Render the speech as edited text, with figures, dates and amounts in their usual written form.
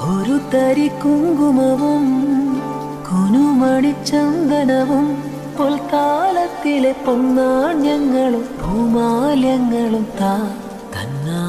ഒരു തരി കുങ്കുമവും കുനുമണിച്ചന്ദനവും പൊൽക്കാലത്തിലെ പൊന്നാണ്യങ്ങളും പൂമാല്യങ്ങളും താ തന്നാ